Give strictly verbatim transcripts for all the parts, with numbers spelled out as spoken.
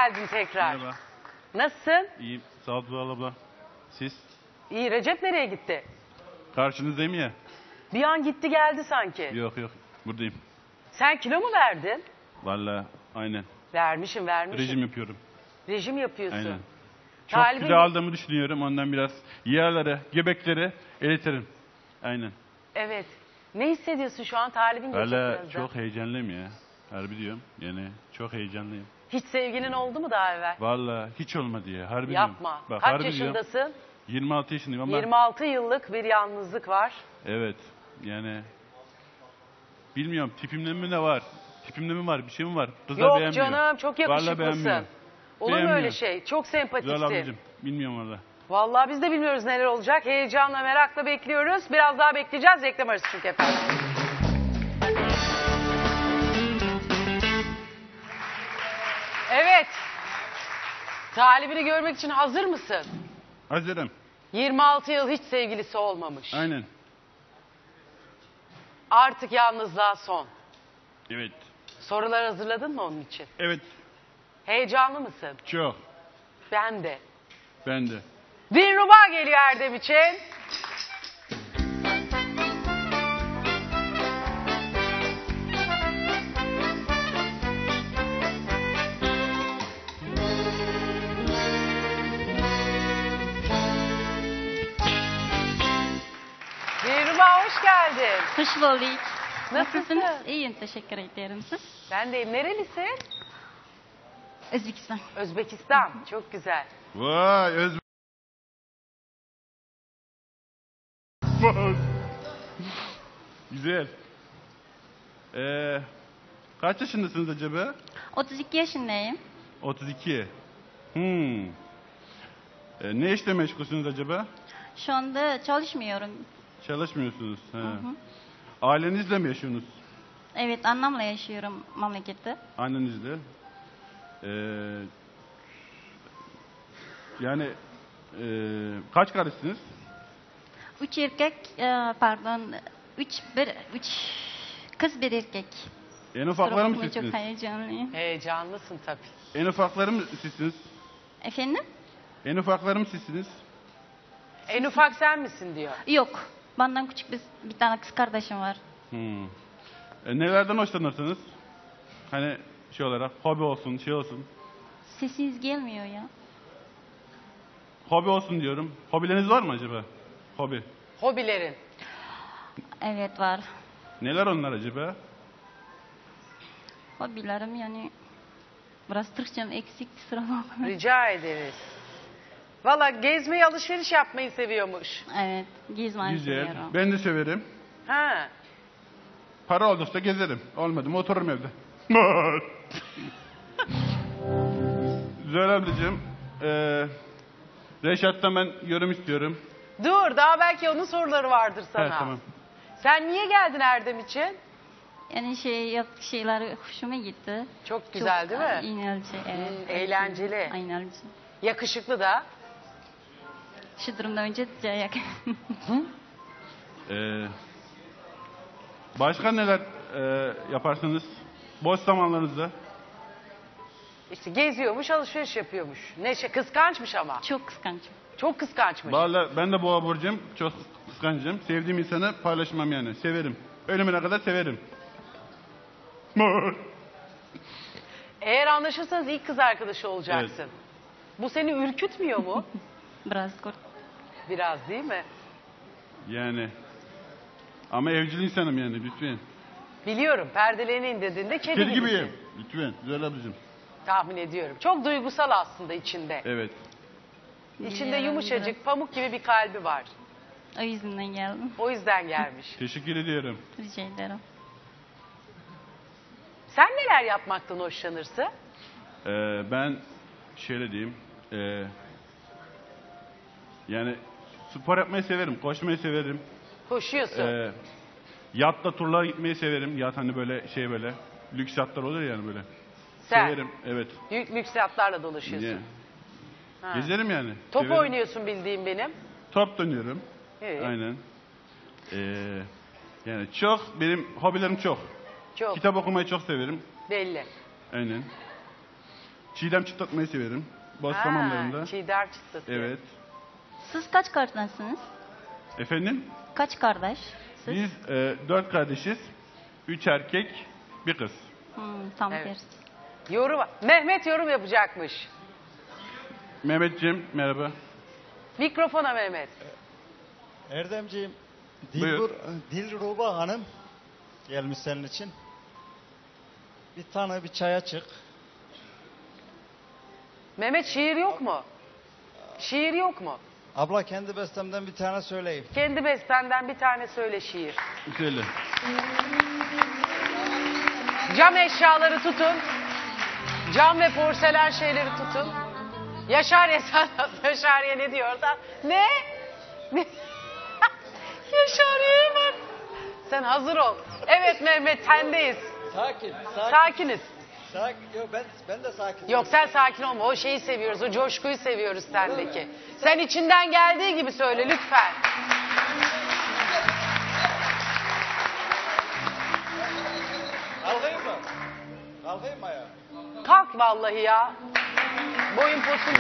geldin tekrar. Merhaba. Nasılsın? İyiyim. Sağ ol Zuhal abla. Siz? İyi. Recep nereye gitti? Karşınızdayım ya. Bir an gitti geldi sanki. Yok yok. Buradayım. Sen kilo mu verdin? Vallahi aynen. Vermişim vermişim. Rejim yapıyorum. Rejim yapıyorsun. Aynen. Çok Talibin... kilo aldığımı düşünüyorum. Ondan biraz yağları, göbekleri eritirim. Aynen. Evet. Ne hissediyorsun şu an? Talibin geçecek Vallahi birazdan. çok heyecanlıyım ya. Harbi diyorum. Yani çok heyecanlıyım. Hiç sevgilin oldu mu daha evvel? Vallahi hiç olmadı ya. Harbi Yapma. diyorum. Bak, Kaç harbi diyorum. yaşındasın? yirmi altı yaşındayım ama. yirmi altı yıllık bir yalnızlık var. Evet. Yani bilmiyorum tipimde mi ne var? Tipimde mi var? Bir şey mi var? Kızlar Yok beğenmiyor. canım çok Vallahi yakışıklısın. beğenmiyor. Olur mu Beğenmiyor. öyle şey? Çok Zuhal sempatiksin. ablacığım. Bilmiyorum valla. Vallahi biz de bilmiyoruz neler olacak. Heyecanla, merakla bekliyoruz. Biraz daha bekleyeceğiz. Reklam arası çünkü efendim. Evet. Talibini görmek için hazır mısın? Hazırım. yirmi altı yıl hiç sevgilisi olmamış. Aynen. Artık yalnızlığa son. Evet. Sorular hazırladın mı onun için? Evet. Heyecanlı mısın? Çok. Ben de. Ben de. Dilruba geliyor Erdem için. Dilruba hoş geldin. Hoş bulduk. Nasılsın? İyiyim, teşekkür ederim. Siz? Ben deyim. Nerelisin? Özbekistan. Özbekistan. Çok güzel. Vay öz... Güzel. Ee, kaç yaşındasınız acaba? otuz iki yaşındayım. otuz iki. Hmm. Ee, ne işle meşgulsünüz acaba? Şu anda çalışmıyorum. Çalışmıyorsunuz. He. Ailenizle mi yaşıyorsunuz? Evet, annemle yaşıyorum memlekette. Annenizle. Ee, yani e, kaç kardeşsiniz? Üç erkek, e, pardon, üç, bir, üç kız bir erkek. En ufakları mı Çok sizsiniz? heyecanlıyım. Heyecanlısın tabii. En ufakları mı sizsiniz? Efendim? En ufakları mı sizsiniz? En ufak sen misin diyor. Yok. Benden küçük bir, bir tane kız kardeşim var. Hmm. E, nelerden hoşlanırsınız? Hani şey olarak hobi olsun, şey olsun. Sesiniz gelmiyor ya. Hobi olsun diyorum. Hobileriniz var mı acaba? Hobi. Hobilerin. Evet, var. Neler onlar acaba? Hobilerim yani biraz Türkçem eksik, kusura bakmayın. Rica ederiz. Valla gezmeyi, alışveriş yapmayı seviyormuş. Evet, gezmeyi Güzel. seviyorum. Ben de severim. Ha. Para oldukça gezerim. Olmadı mı otururum evde. Zühal ablacığım, e, Reşat'tan ben yorum istiyorum. Dur, daha belki onun soruları vardır sana. Evet, tamam. Sen niye geldin Erdem için? Yani şey yaptık şeyler hoşuma gitti. Çok güzel Çok, değil mi? eğlenceli. Evet. Hmm, eğlenceli. Eğlenceli. Yakışıklı da. Şu durumda önce Cayak. Ee, başka neler e, yaparsınız? Boş zamanlarınızda. İşte geziyormuş, alışveriş yapıyormuş. Neşe, kıskançmış ama. Çok kıskançım. Çok kıskançmış. Vallahi ben de boğa burcuyum. Çok kıskancım. Sevdiğim insanı paylaşmam yani. Severim. Ölümüne kadar severim. Eğer anlaşırsanız ilk kız arkadaşı olacaksın. Evet. Bu seni ürkütmüyor mu? Biraz kort. Biraz değil mi? Yani. Ama evcil insanım yani lütfen. Biliyorum, perdelerini indirdiğinde kedi, Kedi gibisin. gibiyim. Lütfen. Güzel ablacığım. Tahmin ediyorum. Çok duygusal aslında içinde. Evet. İçinde Biliyorum, yumuşacık, pamuk gibi bir kalbi var. O yüzden geldim. O yüzden gelmiş. Teşekkür ediyorum. Rica ederim. Sen neler yapmaktan hoşlanırsın? Ee, ben şöyle diyeyim. Ee, yani spor yapmayı severim. Koşmayı severim. Koşuyorsun. Ee, yatla turlara gitmeyi severim. Yat hani böyle şey böyle. Lüks yatlar olur yani böyle. Sen Severim. Evet. büyük lüks yatlarla dolaşıyorsun. Yeah. Ha. Gezerim yani. Top Severim. oynuyorsun bildiğim benim. Top dönüyorum. Evet. Aynen. Ee, yani çok benim hobilerim çok. Çok Kitap okumayı çok severim. belli. Aynen. Çiğdem çıtlatmayı severim. Boş Ha, zamanlarında. Çiğdem çıtlatıyor. Evet. Siz kaç kardeşsiniz? Efendim? Kaç kardeş? Siz? Biz e, dört kardeşiz. Üç erkek, bir kız. Hmm, tam Evet. tersi. Yorum. Mehmet yorum yapacakmış. Mehmetciğim merhaba. Mikrofona Mehmet. Erdemciğim, Buyur. Dilbur, Dilruba Hanım gelmiş senin için. Bir tane bir çaya çık. Mehmet şiir yok mu? Şiir yok mu? Abla kendi bestemden bir tane söyleyeyim. Kendi bestenden bir tane söyle şiir. Söyle. Cam eşyaları tutun. Cam ve porselen şeyleri tutun. Yaşar Esen, Yaşar'ya ne diyor da? Ne? Ne? Yaşar'ya bak. Sen hazır ol. Evet Mehmet sendeyiz. Sakin, sakin. Sakiniz. Sakin. Yok ben ben de sakin. Yok sen sakin olma. O şeyi seviyoruz. O coşkuyu seviyoruz sendeki. Sen içinden geldiği gibi söyle lütfen. Kalkayım mı? Kalkayım mı ayağa? Kalk vallahi ya. Boyun posun.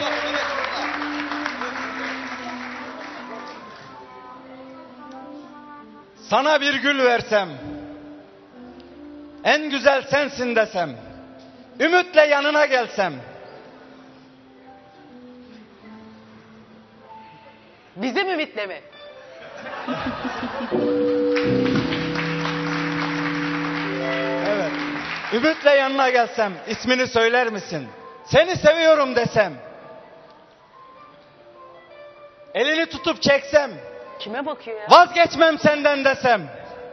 Sana bir gül versem, en güzel sensin desem, ümitle yanına gelsem, Bizim ümitle mi? evet, ümitle yanına gelsem, ismini söyler misin? Seni seviyorum desem, elini tutup çeksem, Kime bakıyor ya? vazgeçmem senden desem,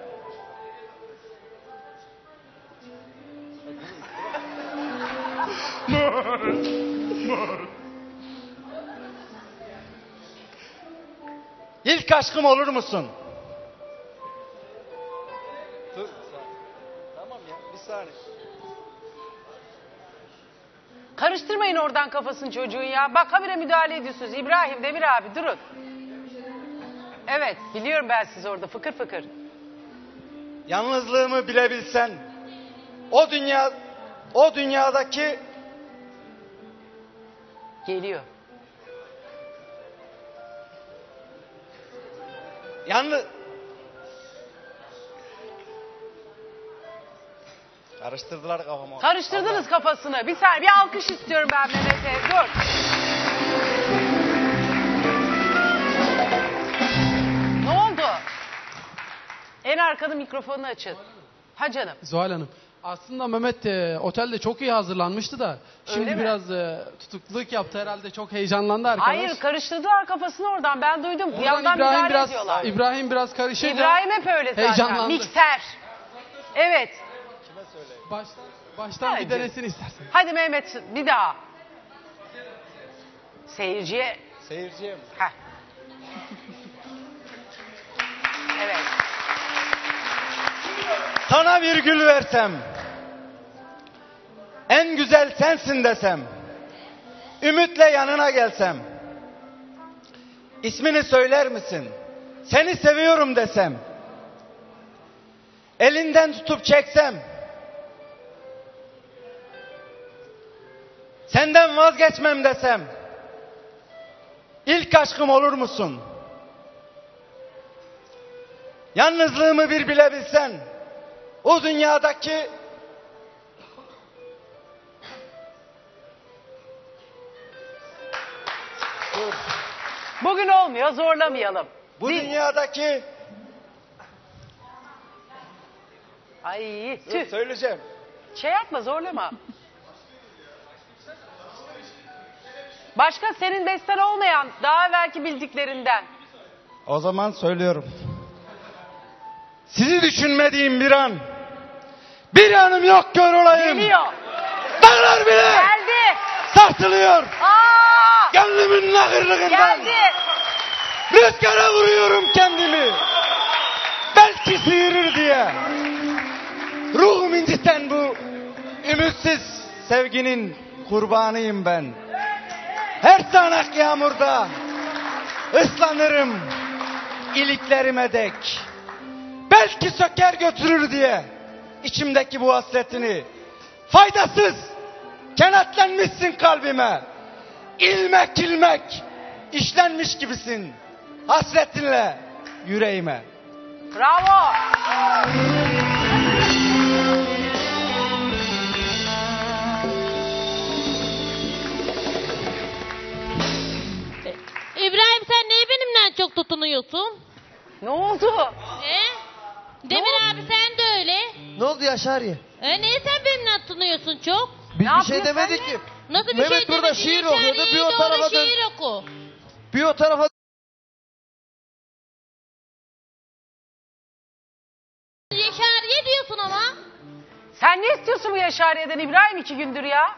İlk aşkım olur musun? Dur. Tamam ya, bir saniye. Karıştırmayın oradan kafasını çocuğun ya. Bak habire müdahale ediyorsunuz. İbrahim Demir abi durun. Evet biliyorum ben siz orada fıkır fıkır. Yalnızlığımı bilebilsen, o dünya, o dünyadaki Geliyor. yalnız... Karıştırdılar kafamı. Karıştırdınız kafasını. Bir saniye bir alkış istiyorum ben Mehmet'e. Dur. Ne oldu? En arkada mikrofonunu açın. Ha canım. Zuhal Hanım. Aslında Mehmet e, otelde çok iyi hazırlanmıştı da şimdi Öyle mi? biraz e, tutukluluk yaptı herhalde, çok heyecanlandı arkadaş. Hayır karıştırdılar kafasını oradan ben duydum. Bir Oradan yandan İbrahim müdahale biraz ediyorlar. İbrahim biraz karışınca İbrahim hep öyle zaten. heyecanlandı. Mikser. Evet. baştan, baştan Hadi. bir denesin istersen. Hadi Mehmet bir daha. Seyirciye. Seyirciye mi? Heh. Evet. Sana bir gül versem, en güzel sensin desem, ümitle yanına gelsem, ismini söyler misin? Seni seviyorum desem, elinden tutup çeksem, senden vazgeçmem desem, ilk aşkım olur musun? Yalnızlığımı bir bilebilsen, o dünyadaki Dur. Bugün olmuyor zorlamayalım. Bu Değil- dünyadaki Ay Dur, tüh. söyleyeceğim. Şey yapma zorlama. Başka senin besten olmayan daha evvelki bildiklerinden. O zaman söylüyorum. Sizi düşünmediğim bir an, bir anım yok kör olayım. Geliyor. Dağlar bile Geldi. sarsılıyor. Aa! Gönlümün nakırlığından. Geldi. Rüzgara vuruyorum kendimi. Belki sıyırır diye. Ruhum inciten bu ümitsiz sevginin kurbanıyım ben. Her sağanak yağmurda ıslanırım iliklerime dek. Belki söker götürür diye içimdeki bu hasretini. Faydasız Kenetlenmişsin kalbime. İlmek ilmek işlenmiş gibisin. Hasretinle yüreğime. Bravo. İbrahim sen niye benimle çok tutunuyorsun? Ne oldu? He? Demir abi sen de öyle. Ne oldu Yaşar'ya? E niye sen benimle tutunuyorsun çok? Biz Ne bir şey yapıyorsun demedik sen ki. Nasıl bir Mehmet şey burada demedin? şiir Yaşar okuyordu, iyi bir o doğru tarafa dön- şiir oku. Bir o tarafa Yaşariye diyorsun ama. Sen ne istiyorsun bu Yaşariye'den İbrahim iki gündür ya?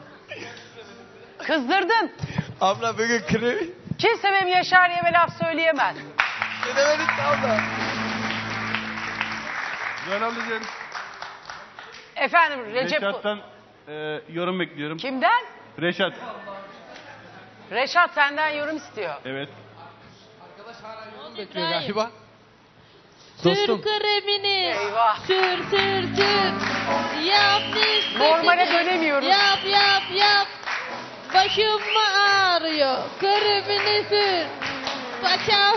Kızdırdın. abla bugün krevi. Kimse benim Yaşariye'me laf söyleyemez. Ne demedik ki abla? Zuhal ablacığım, Efendim Recep... Reşat'tan e, yorum bekliyorum. Kimden? Reşat. Reşat senden yorum istiyor. Evet. Bekliyor galiba. Sür Dostum. kremini. Eyvah. Sür sür sür. Yap nispetini. Normale dönemiyoruz. Yap yap yap. Başım mı ağrıyor? Kremini sür. Paçam.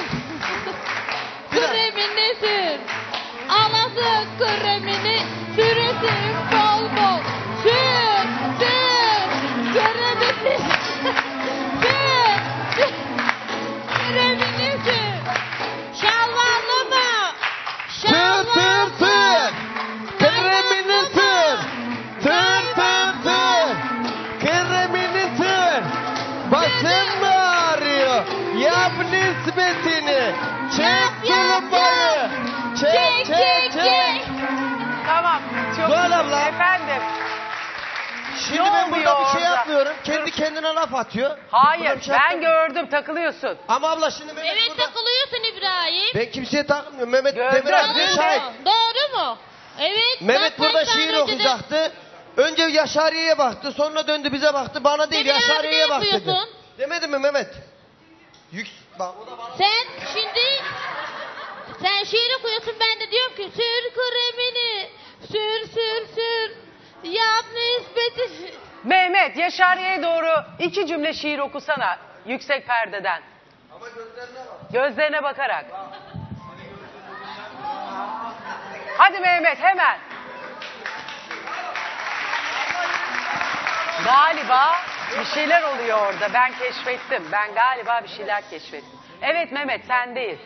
Kremini sür. Alası kremini süresin bol bol. Sür sür. Kremini sür. Sür. Kremini sür. Şalvarlı mı? Tır tır tır. Kremini tır. Tır tır tır. Kremini tır. Başın mı ağrıyor? Yap nispetini. Çek tulumbayı. Çek çek çek. Tamam. Çok Zuhal abla. Efendim. Şimdi Ne ben burada oluyor bir şey orada? yapmıyorum. Kendi kendine laf atıyor. Burada Hayır bir şey ben yapmıyorum. gördüm takılıyorsun. Ama abla şimdi Mehmet Evet burada. takılıyorsun İbrahim. Ben kimseye takılmıyorum. Mehmet Gördüm. Demir abi Doğru de mu? şahit. Doğru mu? Evet. Mehmet bak, burada kaç tane şiir önce de- okuyacaktı. Önce Yaşariye'ye baktı. Sonra döndü bize baktı. Bana değil Demir abi Yaşariye'ye ne bak dedi. yapıyorsun? Demedi mi Mehmet? Yük... Bak o da bana... Sen şimdi sen şiir okuyorsun ben de diyorum ki sür kremini sür sür sür yap nispeti. Mehmet Yaşariye'ye doğru iki cümle şiir okusana yüksek perdeden. Ama gözlerine bak. Gözlerine bakarak. Hadi Mehmet hemen. Galiba bir şeyler oluyor orada. Ben keşfettim. Ben galiba bir şeyler keşfettim. Evet Mehmet sendeyiz.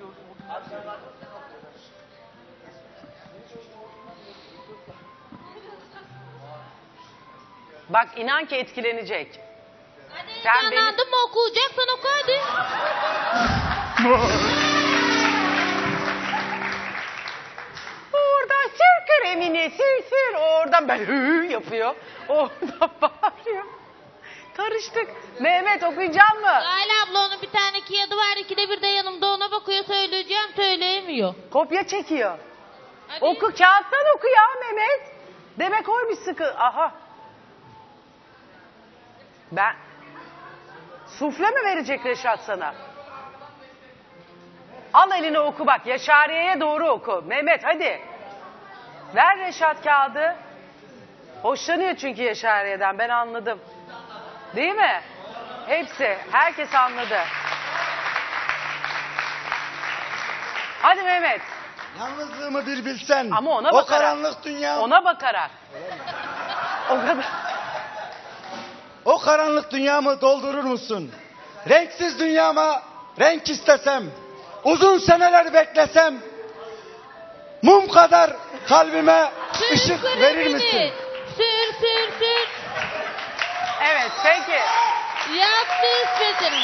Bak inan ki etkilenecek. Hadi Sen sen benim- mı okuyacaksan oku hadi. Oradan sür kremini sür sür. Oradan ben hı yapıyor. Oradan bağırıyor. Karıştık. Mehmet okuyacak mı? Ayla abla onun bir tane kağıdı var ikide bir de yanımda ona bakıyor söyleyeceğim söyleyemiyor. Kopya çekiyor. Hadi. Oku kağıttan oku ya Mehmet. Demek oymuş sıkı. Aha. Ben... Sufle mi verecek Reşat sana? Al eline oku bak. Yaşariye'ye doğru oku. Mehmet hadi. Ver Reşat kağıdı. Hoşlanıyor çünkü Yaşariye'den. Ben anladım. Değil mi? Hepsi. Herkes anladı. Hadi Mehmet. Yalnızlığımı bir bilsen. Ama ona o bakarak. karanlık dünya. Ona bakarak. O kadar. O karanlık dünyamı doldurur musun? Renksiz dünyama renk istesem, uzun seneler beklesem, mum kadar kalbime Sür ışık kremini. verir misin? Sür sür sür. Evet peki. Yap nispetini.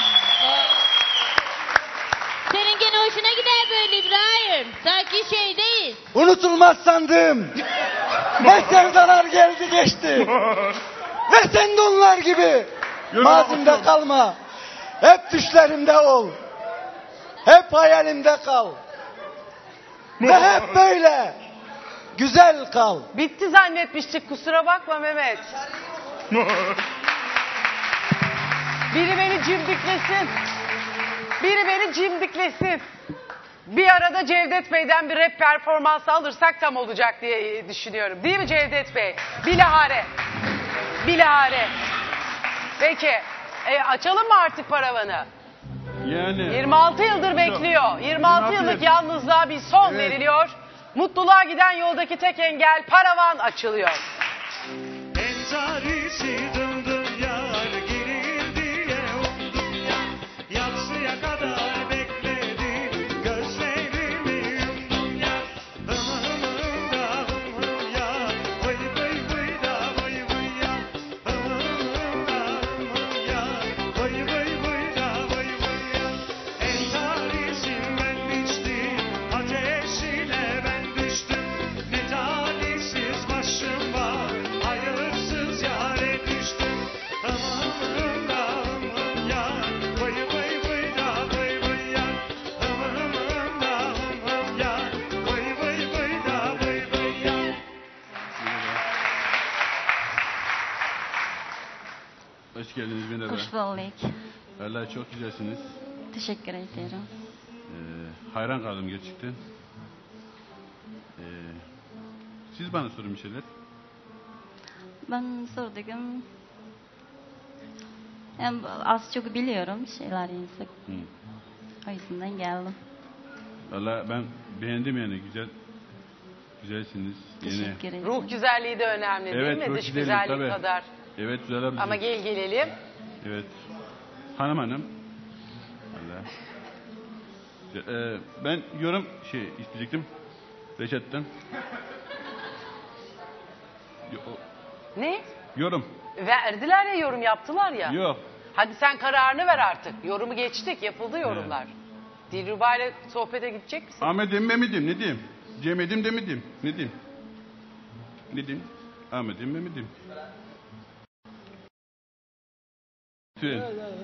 Senin gene hoşuna gider böyle İbrahim. Sanki şey değil. Unutulmaz sandığım ne sevdalar geldi geçti. Ve sen de onlar gibi mazimde kalma. Hep düşlerimde ol. Hep hayalimde kal. Ve hep böyle güzel kal. Bitti zannetmiştik kusura bakma Mehmet. Biri beni cimdiklesin. Biri beni cimdiklesin. Bir arada Cevdet Bey'den bir rap performansı alırsak tam olacak diye düşünüyorum. Değil mi Cevdet Bey? Bilahare. bilahare. Peki. E, açalım mı artık paravanı? Yani yirmi altı yıldır bekliyor. yirmi altı yıllık yıl. yalnızlığa bir son Evet. veriliyor. Mutluluğa giden yoldaki tek engel paravan açılıyor. Entarisi döndüm yar gelir diye umdum ya. Yatsıya kadar bekledim gözlerimi yumdum ya. Hım hım da hım hım ya. Vıy vıy vıy da vıy vıy ya. Hım hım da hım hım ya. Vıy vıy vıy da vıy vıy ya. Entarisim ben biçtim ateşine ben düştüm. Ne talihsiz başım var. Hayırsız yâre düştüm. Hım hım da hım hım ya. Vıy vıy vıy da vıy vıy ya. Hım hım da hım hım ya. Vıy vıy vıy da vıy vıy ya. hoş geldiniz merhaba. Hoş bulduk. Vallahi çok güzelsiniz. Teşekkür ederim. Ee, hayran kaldım gerçekten. Ee, siz bana sorun bir şeyler. Ben sordum. Hem az çok biliyorum şeyler yazık. Hı. O yüzden geldim. Vallahi ben beğendim yani güzel. Güzelsiniz. Yeni. Teşekkür ederim. Ruh güzelliği de önemli Evet, değil mi? ruh Dış güzelliği, güzellik tabii. kadar. Evet güzel abicim. Ama gel gelelim. Evet. Hanım hanım. Vallahi. Ee, ben yorum şey isteyecektim. Reşat'tan. Yo- Ne? yorum. Verdiler ya, yorum yaptılar ya. Yok. Hadi sen kararını ver artık. Yorumu geçtik. Yapıldı yorumlar. Dilruba ile sohbete gidecek misin? Ahmet'im Mehmet'im ne diyeyim? Cem'edim demedim. Ne diyeyim? Ne diyeyim? Ahmet'im Mehmet'im. Lütfen.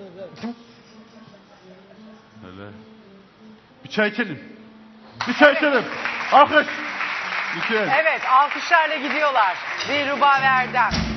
Hele. Bir çay içelim. Bir çay içelim. Alkış. Lütfen. Evet, alkışlarla gidiyorlar. Dilruba ve Erdem.